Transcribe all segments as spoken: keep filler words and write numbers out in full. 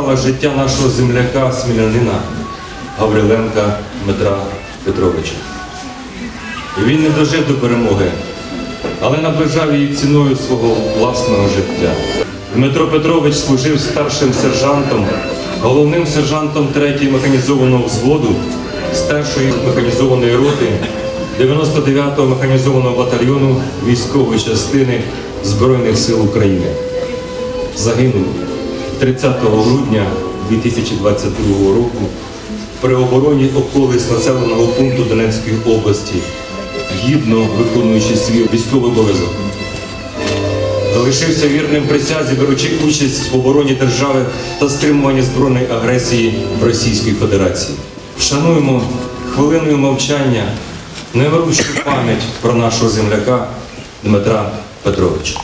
забрала життя нашого земляка-смілянина Гавриленка Дмитра Петровича. І він не дожив до перемоги, але наближав її ціною свого власного життя. Дмитро Петрович служив старшим сержантом, головним сержантом третього механізованого взводу з першої механізованої роти дев'яносто дев'ятого механізованого батальйону військової частини Збройних сил України. Загинув тридцятого грудня дві тисячі двадцять другого року при обороні околиць населеного пункту Донецької області, гідно виконуючи свій військовий обов'язок. Залишився вірним присязі, беручи участь в обороні держави та стримуванні збройної агресії Російської Федерації. Вшануємо хвилиною мовчання невиручну пам'ять про нашого земляка Дмитра Петровича.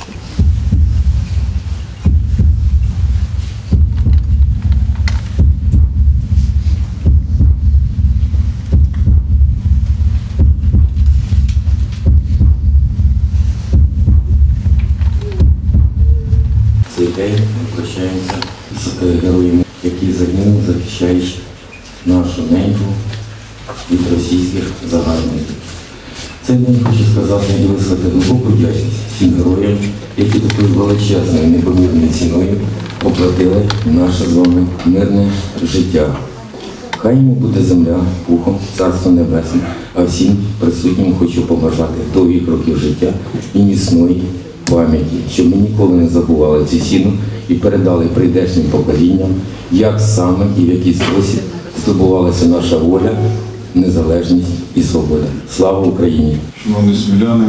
Цей день ми прощаємося з героями, які загинули, захищаючи нашу неньку від російських загарбників. Цей день хочу сказати і висловити глибоку вдячність всім героям, які такою величезною, непомірною ціною оплатили наше з вами мирне життя. Хай йому буде земля пухом, царство небесне, а всім присутнім хочу побажати довгих років життя і міцної пам'яті, щоб ми ніколи не забували цю ціну і передали прийдешнім поколінням, як саме і в який спосіб здобувалася наша воля, незалежність і свобода. Слава Україні! Шановні сміляни,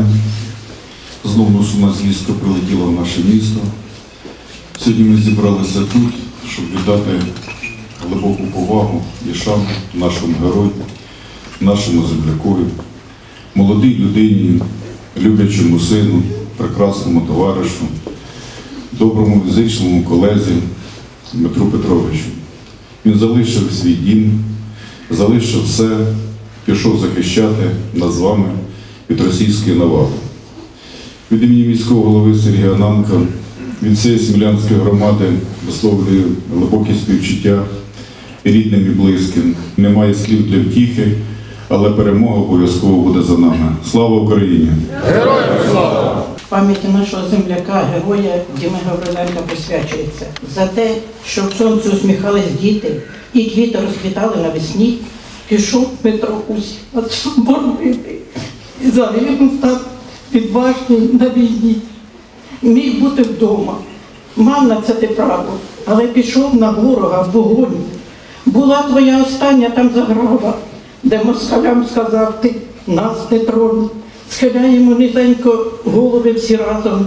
знову сумна звістка прилетіла в наше місто. Сьогодні ми зібралися тут, щоб віддати глибоку повагу і шану нашому герою, нашому землякові, молодій людині, люблячому сину, прекрасному товаришу, доброму фізичному колезі Дмитру Петровичу. Він залишив свій дім, залишив все, пішов захищати нас з вами від російської навали. Від імені міського голови Сергія Ананка, від цієї смілянської громади висловлюю глибоке співчуття рідним і близьким. Немає слів для втіхи, але перемога обов'язково буде за нами. Слава Україні! Героям слава! Пам'яті нашого земляка, героя Діми Гавриленка посвячується за те, що в сонці усміхались діти і квіти розквітали навесні, пішов Петро Усь боронити. І загинув так відважний на війні. Міг бути вдома, мав на це ти право, але пішов на ворога в вогонь. Була твоя остання там заграва, де москалям сказав ти, нас не тронь. Схиляємо низенько голови всі разом.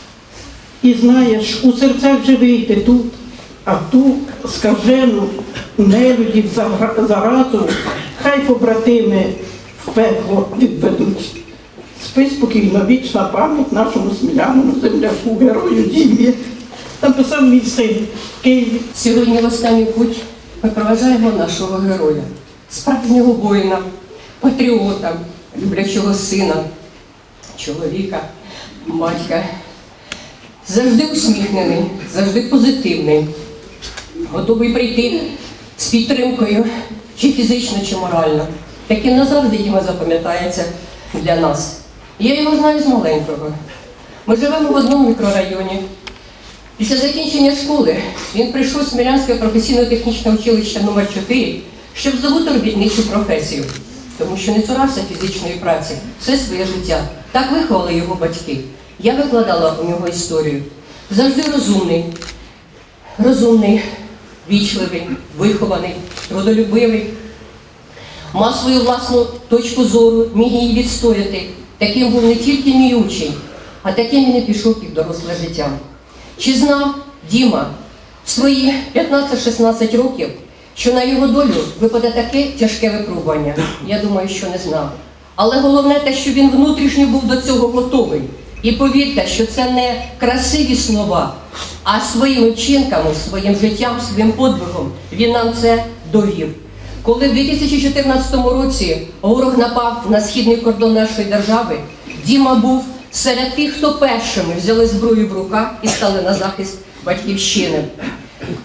І знаєш, у серцях живий ти тут, а ту скажену нелюдів заразу хай побратими в пекло відведуть. Спи спокійно, вічна пам'ять нашому сміляному земляку, герою Дімі, написав мій син в Києві. Сьогодні в останню путь ми проважаємо нашого героя, справжнього воїна, патріота, люблячого сина, чоловіка, батька. Завжди усміхнений, завжди позитивний, готовий прийти з підтримкою, чи фізично, чи морально. Таким назавжди Діма запам'ятається для нас. Я його знаю з маленького. Ми живемо в одному мікрорайоні. Після закінчення школи він прийшов з Смілянського професійно-технічного училища номер чотири, щоб здобути робітничу професію, тому що не цурався фізичної праці все своє життя. Так виховали його батьки. Я викладала у нього історію. Завжди розумний, розумний, вічливий, вихований, трудолюбивий. Мав свою власну точку зору, міг її відстояти. Таким був не тільки мій учень, а таким він і пішов під доросле життя. Чи знав Діма в свої п'ятнадцять-шістнадцять років, що на його долю випаде таке тяжке випробування? Я думаю, що не знав. Але головне те, що він внутрішньо був до цього готовий. І повірте, що це не красиві слова, а своїми вчинками, своїм життям, своїм подвигом він нам це довів. Коли в дві тисячі чотирнадцятому році ворог напав на східний кордон нашої держави, Діма був серед тих, хто першими взяли зброю в руках і стали на захист батьківщини.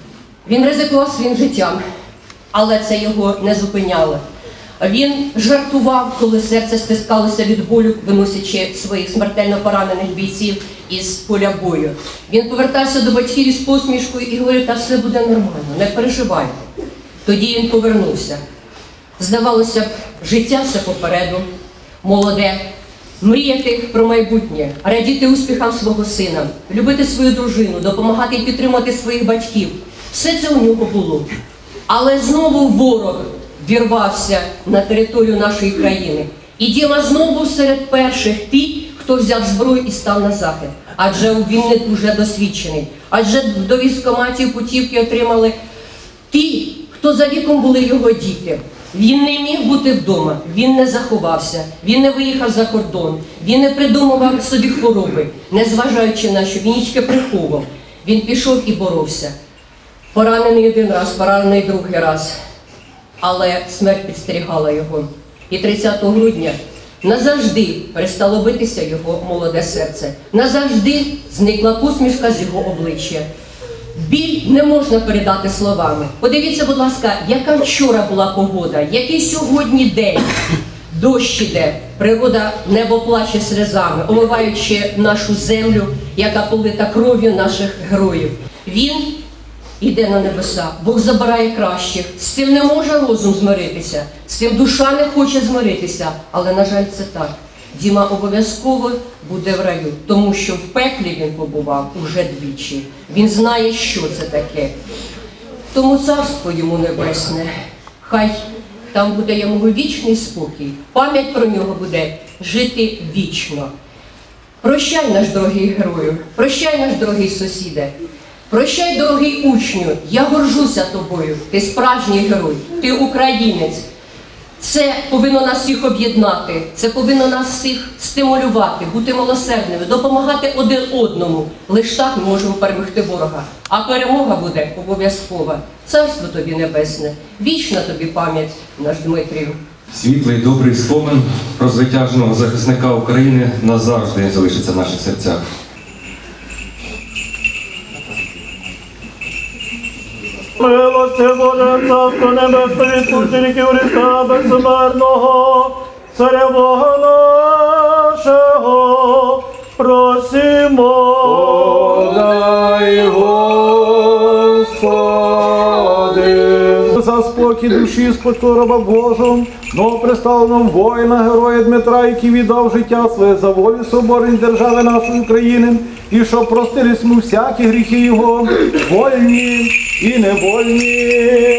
Він ризикував своїм життям, але це його не зупиняло. Він жартував, коли серце стискалося від болю, виносячи своїх смертельно поранених бійців із поля бою. Він повертався до батьків із посмішкою і говорив: та все буде нормально, не переживайте. Тоді він повернувся. Здавалося б, життя все попереду, молоде, мріяти про майбутнє, радіти успіхам свого сина, любити свою дружину, допомагати і підтримати своїх батьків. Все це у нього було. Але знову ворог вірвався на територію нашої країни. І Діма знову був серед перших ті, хто взяв зброю і став на захист. Адже він не дуже досвідчений. Адже до військкоматів путівки отримали ті, хто за віком були його діти. Він не міг бути вдома, він не заховався, він не виїхав за кордон, він не придумував собі хвороби, незважаючи на що, він нічки приховував. Він пішов і боровся. Поранений один раз, поранений другий раз. Але смерть підстерігала його. І тридцятого грудня назавжди перестало битися його молоде серце. Назавжди зникла посмішка з його обличчя. Біль не можна передати словами. Подивіться, будь ласка, яка вчора була погода, який сьогодні день. Дощ іде, природа, небо плаче сльозами, омиваючи нашу землю, яка полита кров'ю наших героїв. Він іде на небеса, Бог забирає кращих. З цим не може розум змиритися, з цим душа не хоче змиритися, але, на жаль, це так. Діма обов'язково буде в раю, тому що в пеклі він побував уже двічі. Він знає, що це таке. Тому царство йому небесне, хай там буде йому вічний спокій, пам'ять про нього буде жити вічно. Прощай, наш дорогий герою, прощай, наш дорогий сусіде, прощай, дорогий учню, я горжуся тобою, ти справжній герой, ти українець. Це повинно нас всіх об'єднати, це повинно нас всіх стимулювати, бути милосердними, допомагати один одному. Лише так ми можемо перемогти ворога. А перемога буде обов'язкова. Царство тобі небесне, вічна тобі пам'ять, наш Дмитрію. Світлий, добрий спомин про звитяжного захисника України назавжди залишиться в наших серцях. Милости Боже, Царство Небесне, відпущеники Христа безсмертного, Царя Бога нашого, просимо. Подай, Господи, за спокій душі спочу раба Божого, новоприставленого воїна, героя Дмитра, який віддав життя своє за волю соборної держави нашої України, і щоб простились ми всякі гріхи його, вольні і невольні.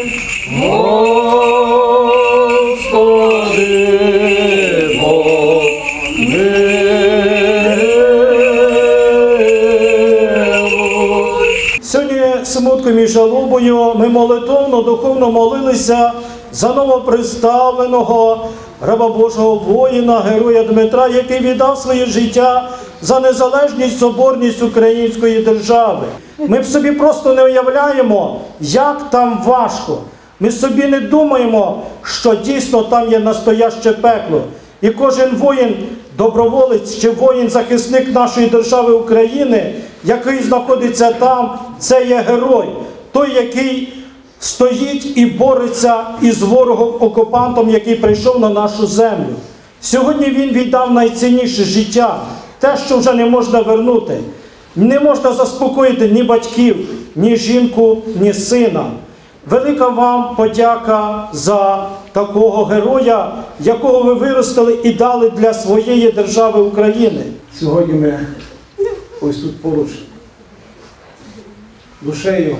Господи, помилуй. Сьогодні смутком і жалобою ми молитовно, духовно молилися за новоприставленого раба Божого воїна, героя Дмитра, який віддав своє життя за незалежність, соборність української держави. Ми в собі просто не уявляємо, як там важко. Ми собі не думаємо, що дійсно там є настояще пекло. І кожен воїн, доброволець чи воїн-захисник нашої держави України, який знаходиться там, це є герой. Той, який стоїть і бореться із ворогом-окупантом, який прийшов на нашу землю. Сьогодні він віддав найцінніше життя, те, що вже не можна вернути. Не можна заспокоїти ні батьків, ні жінку, ні сина. Велика вам подяка за такого героя, якого ви виростили і дали для своєї держави України. Сьогодні ми ось тут поруч душею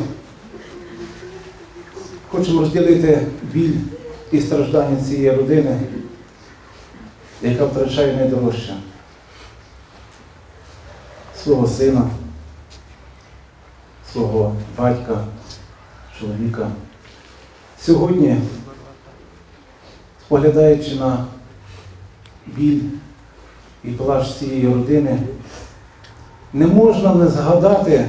хочемо розділити біль і страждання цієї родини, яка втрачає найдорожче свого сина, свого батька, чоловіка. Сьогодні, споглядаючи на біль і плач цієї родини, не можна не згадати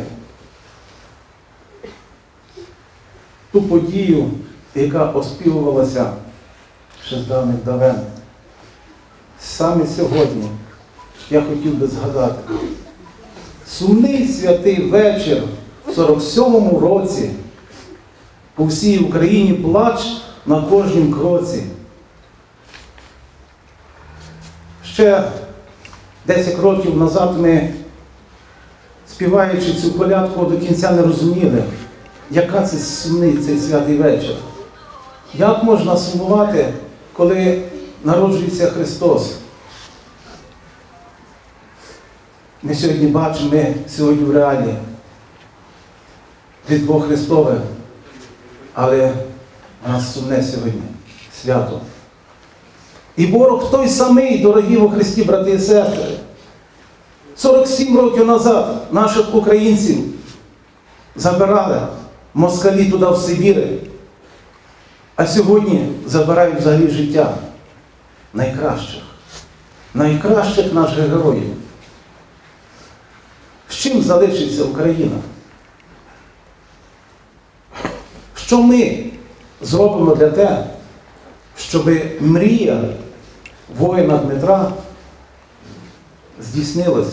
ту подію, яка оспівувалася ще з давних давен. Саме сьогодні я хотів би згадати сумний святий вечір в сорок сьомому році, по всій Україні плач на кожнім кроці. Ще десять років назад ми, співаючи цю колядку, до кінця не розуміли, яка це сумний цей святий вечір. Як можна сумувати, коли народжується Христос? Ми сьогодні бачимо, ми сьогодні в реалі Різдво Христове, але у нас сумне сьогодні свято. І ворог той самий, дорогі во Христі, брати і сестри. сорок сім років назад наших українців забирали москалі туди в Сибіри, а сьогодні забирають взагалі життя найкращих, найкращих наших героїв. З чим залишиться Україна? Що ми зробимо для те, щоб мрія воїна Дмитра здійснилася?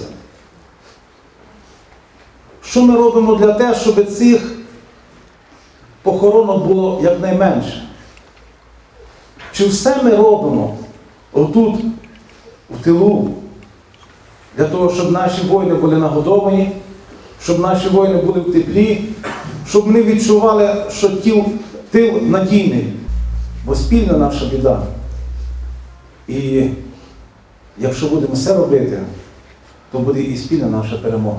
Що ми робимо для те, щоб цих похоронок було якнайменше? Чи все ми робимо отут, в тилу, для того, щоб наші воїни були нагодовані, щоб наші воїни були в теплі, щоб вони відчували, що тіл, тил надійний, бо спільна наша біда. І якщо будемо все робити, то буде і спільна наша перемога.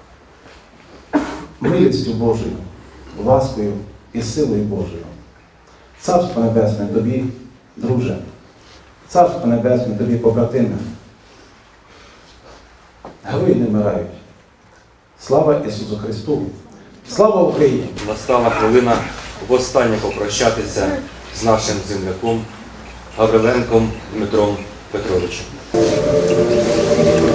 Милістю Божою, ласкою і силою Божою. Царство Небесне тобі, друже, Царство Небесне тобі, побратиме. Герої не вмирають. Слава Ісусу Христу! Слава Україні! Настала хвилина востаннє попрощатися з нашим земляком Гавриленком Дмитром Петровичем.